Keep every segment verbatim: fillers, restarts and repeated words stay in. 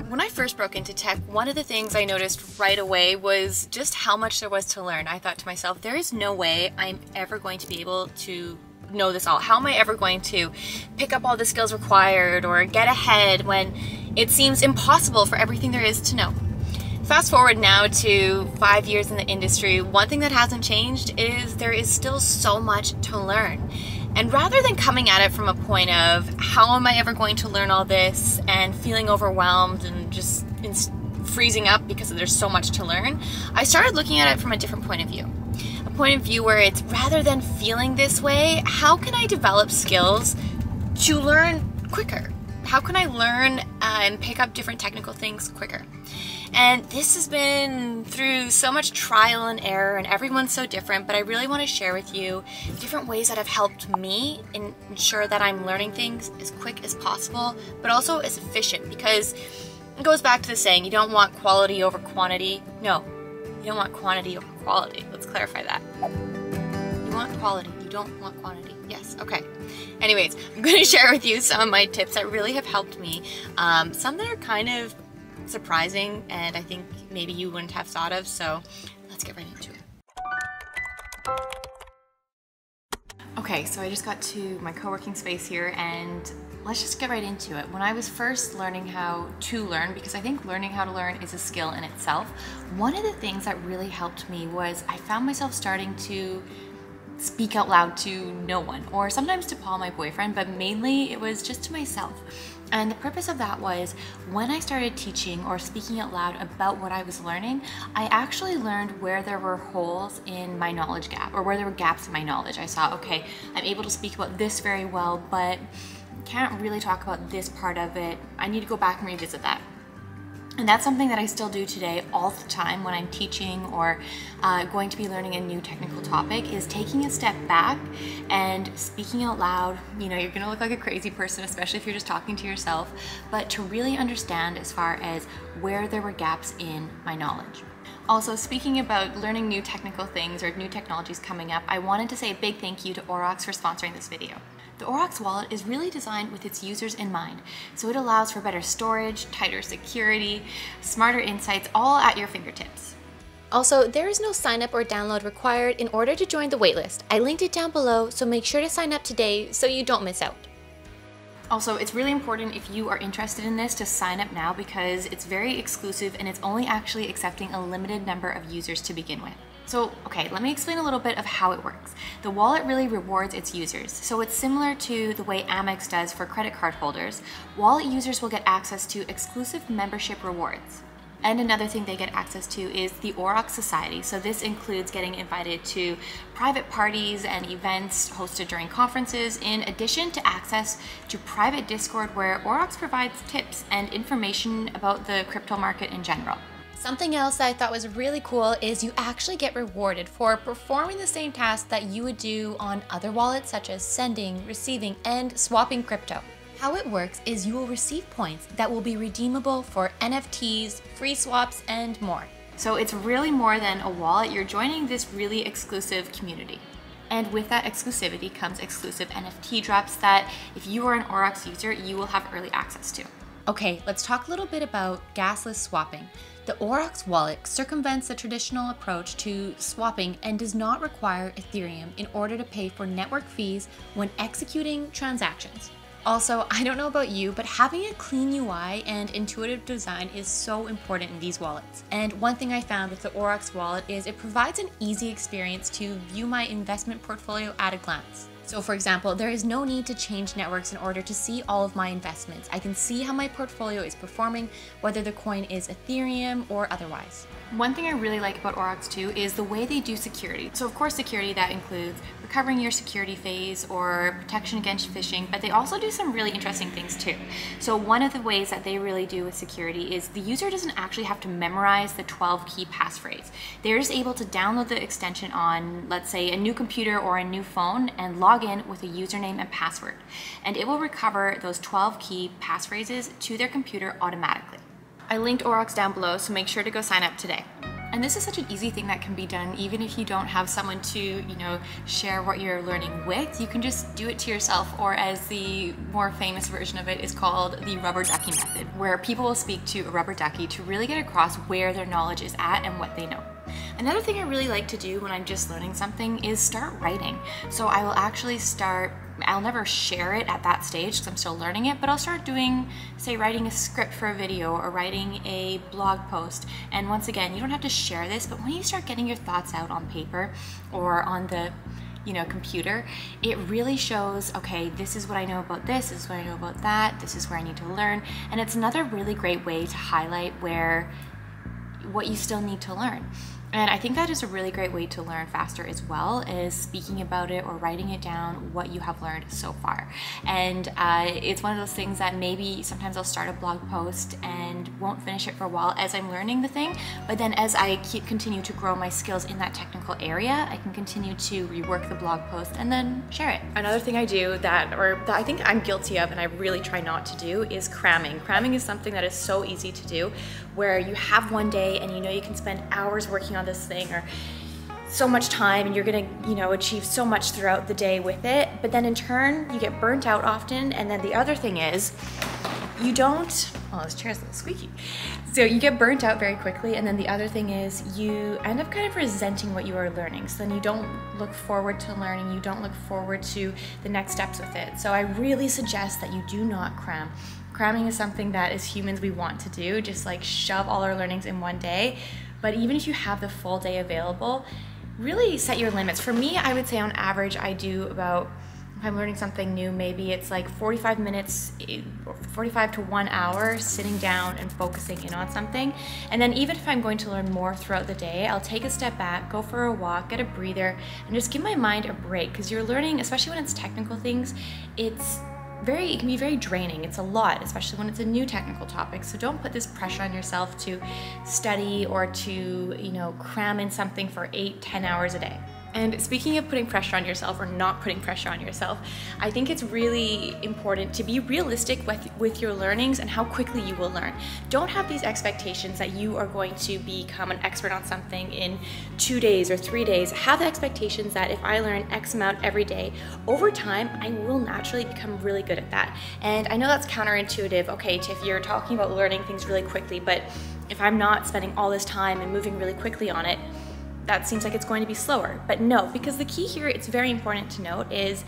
When I first broke into tech, one of the things I noticed right away was just how much there was to learn. I thought to myself, there is no way I'm ever going to be able to know this all. How am I ever going to pick up all the skills required or get ahead when it seems impossible for everything there is to know? Fast forward now to five years in the industry, one thing that hasn't changed is there is still so much to learn. And rather than coming at it from a point of how am I ever going to learn all this and feeling overwhelmed and just freezing up because there's so much to learn, I started looking at it from a different point of view. A point of view where it's rather than feeling this way, how can I develop skills to learn quicker? How can I learn uh, and pick up different technical things quicker? And this has been through so much trial and error, and everyone's so different, but I really want to share with you different ways that have helped me in, ensure that I'm learning things as quick as possible, but also as efficient, because it goes back to the saying, you don't want quality over quantity. No, you don't want quantity over quality. Let's clarify that. You want quality, you don't want quantity. Yes, okay. Anyways, I'm going to share with you some of my tips that really have helped me. Um, some that are kind of surprising and I think maybe you wouldn't have thought of, so let's get right into it. Okay, so I just got to my co-working space here and let's just get right into it. When I was first learning how to learn, because I think learning how to learn is a skill in itself, one of the things that really helped me was I found myself starting to speak out loud to no one, or sometimes to Paul, my boyfriend, but mainly it was just to myself. And the purpose of that was when I started teaching or speaking out loud about what I was learning, I actually learned where there were holes in my knowledge gap, or where there were gaps in my knowledge. I saw, okay, I'm able to speak about this very well, but can't really talk about this part of it. I need to go back and revisit that. And that's something that I still do today all the time when I'm teaching or uh, going to be learning a new technical topic, is taking a step back and speaking out loud. You know, you're gonna look like a crazy person, especially if you're just talking to yourself, but to really understand as far as where there were gaps in my knowledge. Also, speaking about learning new technical things or new technologies coming up, I wanted to say a big thank you to Aurox for sponsoring this video. The Aurox wallet is really designed with its users in mind, so it allows for better storage, tighter security, smarter insights, all at your fingertips. Also, there is no sign up or download required in order to join the waitlist. I linked it down below, so make sure to sign up today so you don't miss out. Also, it's really important if you are interested in this to sign up now, because it's very exclusive and it's only actually accepting a limited number of users to begin with. So, okay, let me explain a little bit of how it works. The wallet really rewards its users. So it's similar to the way Amex does for credit card holders. Wallet users will get access to exclusive membership rewards. And another thing they get access to is the Aurox Society. So this includes getting invited to private parties and events hosted during conferences, in addition to access to private Discord where Aurox provides tips and information about the crypto market in general. Something else that I thought was really cool is you actually get rewarded for performing the same tasks that you would do on other wallets, such as sending, receiving, and swapping crypto. How it works is you will receive points that will be redeemable for N F Ts, free swaps, and more. So it's really more than a wallet. You're joining this really exclusive community. And with that exclusivity comes exclusive N F T drops that if you are an Aurox user, you will have early access to. Okay, let's talk a little bit about gasless swapping. The Aurox wallet circumvents the traditional approach to swapping and does not require Ethereum in order to pay for network fees when executing transactions. Also, I don't know about you, but having a clean U I and intuitive design is so important in these wallets. And one thing I found with the Aurox wallet is it provides an easy experience to view my investment portfolio at a glance. So for example, there is no need to change networks in order to see all of my investments. I can see how my portfolio is performing, whether the coin is Ethereum or otherwise. One thing I really like about Aurox too is the way they do security. So of course security, that includes recovering your security phase or protection against phishing, but they also do some really interesting things too. So one of the ways that they really do with security is the user doesn't actually have to memorize the twelve key passphrase. They're just able to download the extension on, let's say, a new computer or a new phone and log in with a username and password. And it will recover those twelve key passphrases to their computer automatically. I linked Aurox down below, so make sure to go sign up today. And this is such an easy thing that can be done even if you don't have someone to, you know, share what you're learning with. You can just do it to yourself, or as the more famous version of it is called the rubber ducky method, where people will speak to a rubber ducky to really get across where their knowledge is at and what they know. Another thing I really like to do when I'm just learning something is start writing. So I will actually start, I'll never share it at that stage because I'm still learning it, but I'll start doing, say, writing a script for a video or writing a blog post. And once again, you don't have to share this, but when you start getting your thoughts out on paper or on the you know, computer, it really shows, okay, this is what I know about this, this is what I know about that, this is where I need to learn. And it's another really great way to highlight where, what you still need to learn. And I think that is a really great way to learn faster as well, is speaking about it or writing it down, what you have learned so far. And uh, it's one of those things that maybe sometimes I'll start a blog post and won't finish it for a while as I'm learning the thing, but then as I keep continue to grow my skills in that technical area, I can continue to rework the blog post and then share it. Another thing I do that, or that I think I'm guilty of and I really try not to do, is cramming. Cramming is something that is so easy to do, where you have one day and you know you can spend hours working on this thing or so much time and you're gonna, you know, achieve so much throughout the day with it, but then in turn you get burnt out often. And then the other thing is you don't, oh, this chair's a little squeaky. So you get burnt out very quickly, and then the other thing is you end up kind of resenting what you are learning. So then you don't look forward to learning, you don't look forward to the next steps with it. So I really suggest that you do not cram. Cramming is something that as humans we want to do, just like shove all our learnings in one day. But even if you have the full day available, really set your limits. For me, I would say on average, I do about, if I'm learning something new, maybe it's like forty-five minutes, forty-five to one hour sitting down and focusing in on something. And then even if I'm going to learn more throughout the day, I'll take a step back, go for a walk, get a breather, and just give my mind a break. Because you're learning, especially when it's technical things, it's very, it can be very draining. It's a lot, especially when it's a new technical topic. So don't put this pressure on yourself to study or to, you know, cram in something for eight, ten hours a day. And speaking of putting pressure on yourself or not putting pressure on yourself, I think it's really important to be realistic with, with your learnings and how quickly you will learn. Don't have these expectations that you are going to become an expert on something in two days or three days. Have the expectations that if I learn X amount every day, over time, I will naturally become really good at that. And I know that's counterintuitive. Okay, Tiff, you're talking about learning things really quickly, but if I'm not spending all this time and moving really quickly on it, that seems like it's going to be slower. But no, because the key here, it's very important to note, is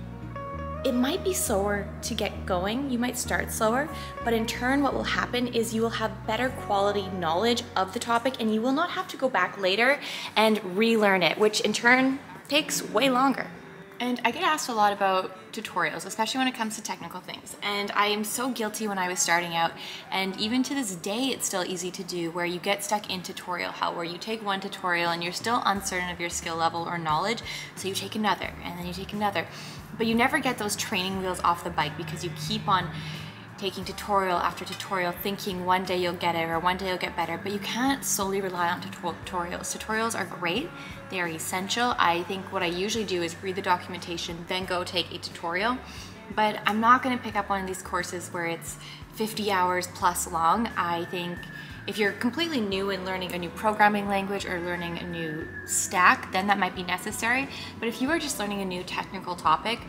it might be slower to get going. You might start slower, but in turn what will happen is you will have better quality knowledge of the topic and you will not have to go back later and relearn it, which in turn takes way longer. And I get asked a lot about tutorials, especially when it comes to technical things. And I am so guilty when I was starting out, and even to this day it's still easy to do, where you get stuck in tutorial hell, where you take one tutorial and you're still uncertain of your skill level or knowledge, so you take another and then you take another. But you never get those training wheels off the bike because you keep on taking tutorial after tutorial, thinking one day you'll get it or one day you'll get better, but you can't solely rely on tutorials. Tutorials are great, they are essential. I think what I usually do is read the documentation, then go take a tutorial, but I'm not gonna pick up one of these courses where it's fifty hours plus long. I think if you're completely new in learning a new programming language or learning a new stack, then that might be necessary. But if you are just learning a new technical topic,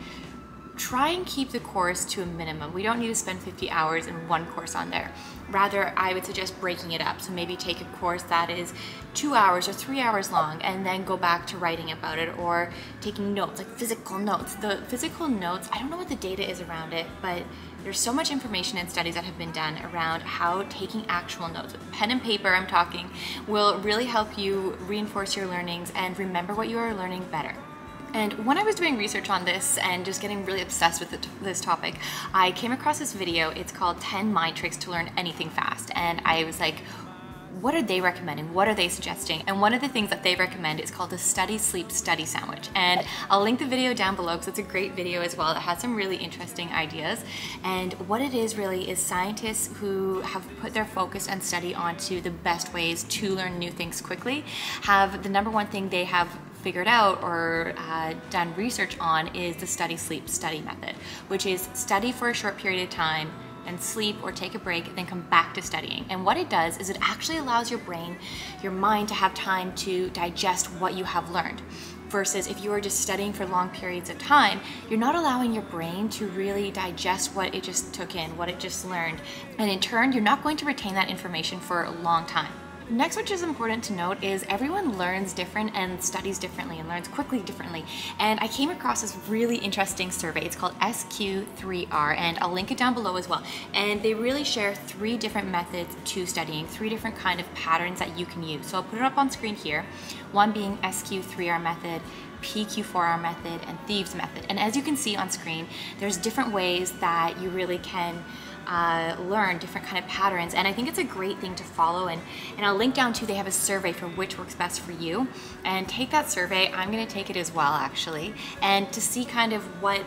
try and keep the course to a minimum. We don't need to spend fifty hours in one course on there. Rather, I would suggest breaking it up. So maybe take a course that is two hours or three hours long and then go back to writing about it, or taking notes, like physical notes. The physical notes, I don't know what the data is around it, but there's so much information and studies that have been done around how taking actual notes with pen and paper, I'm talking, will really help you reinforce your learnings and remember what you are learning better. And when I was doing research on this and just getting really obsessed with the, this topic, I came across this video. It's called ten Mind Tricks to Learn Anything Fast. And I was like, what are they recommending? What are they suggesting? And one of the things that they recommend is called the Study Sleep Study Sandwich. And I'll link the video down below because it's a great video as well. It has some really interesting ideas. And what it is really is scientists who have put their focus and study onto the best ways to learn new things quickly have the number one thing they have figured out or uh, done research on is the study sleep study method, which is study for a short period of time, and sleep or take a break, then come back to studying. And what it does is it actually allows your brain, your mind to have time to digest what you have learned. Versus if you are just studying for long periods of time, you're not allowing your brain to really digest what it just took in, what it just learned. And in turn, you're not going to retain that information for a long time. Next, which is important to note, is everyone learns different and studies differently and learns quickly differently. And I came across this really interesting survey. It's called S Q three R, and I'll link it down below as well. And they really share three different methods to studying, three different kind of patterns that you can use. So I'll put it up on screen here. One being S Q three R method, P Q four R method, and Thieves method. And as you can see on screen, there's different ways that you really can Uh, learn different kind of patterns, and I think it's a great thing to follow, and, and I'll link down to, they have a survey for which works best for you, and take that survey. I'm going to take it as well actually, and to see kind of what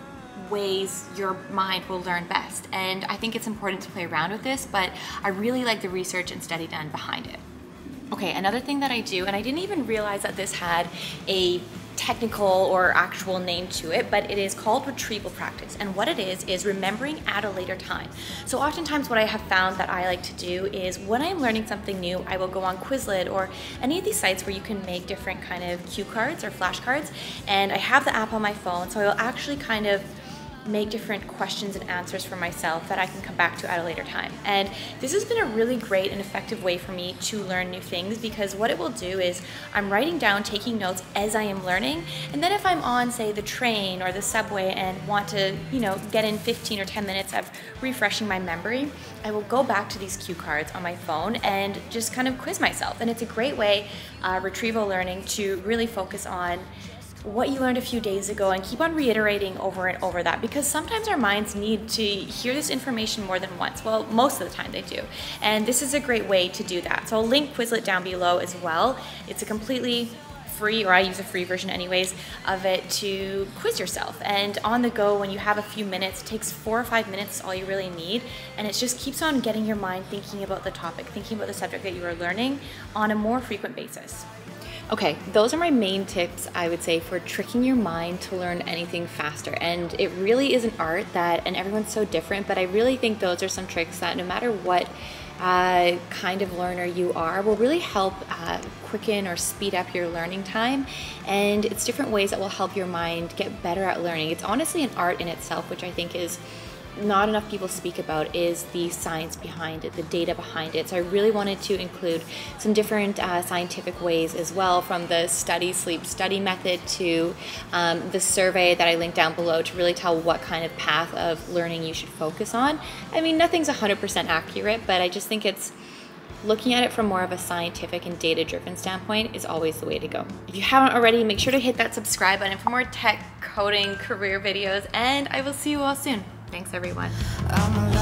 ways your mind will learn best. And I think it's important to play around with this, but I really like the research and study done behind it. Okay, another thing that I do, and I didn't even realize that this had a technical or actual name to it, but it is called retrieval practice. And what it is, is remembering at a later time. So oftentimes what I have found that I like to do is when I'm learning something new, I will go on Quizlet or any of these sites where you can make different kind of cue cards or flashcards. And I have the app on my phone, so I will actually kind of make different questions and answers for myself that I can come back to at a later time. And this has been a really great and effective way for me to learn new things, because what it will do is I'm writing down, taking notes as I am learning, and then if I'm on, say, the train or the subway and want to, you know, get in fifteen or ten minutes of refreshing my memory, I will go back to these cue cards on my phone and just kind of quiz myself. And it's a great way, uh, retrieval learning, to really focus on what you learned a few days ago and keep on reiterating over and over that, because sometimes our minds need to hear this information more than once. Well, most of the time they do. And this is a great way to do that. So I'll link Quizlet down below as well. It's a completely free, or I use a free version anyways, of it to quiz yourself. And on the go, when you have a few minutes, it takes four or five minutes, all you really need. And it just keeps on getting your mind thinking about the topic, thinking about the subject that you are learning on a more frequent basis. Okay, those are my main tips, I would say, for tricking your mind to learn anything faster. And it really is an art that, and everyone's so different, but I really think those are some tricks that no matter what uh, kind of learner you are, will really help uh, quicken or speed up your learning time. And it's different ways that will help your mind get better at learning. It's honestly an art in itself, which I think is not enough people speak about, is the science behind it, the data behind it. So I really wanted to include some different uh, scientific ways as well, from the study sleep study method to um, the survey that I linked down below, to really tell what kind of path of learning you should focus on. I mean, nothing's one hundred percent accurate, but I just think it's looking at it from more of a scientific and data-driven standpoint is always the way to go. If you haven't already, make sure to hit that subscribe button for more tech, coding, career videos, and I will see you all soon. Thanks, everyone.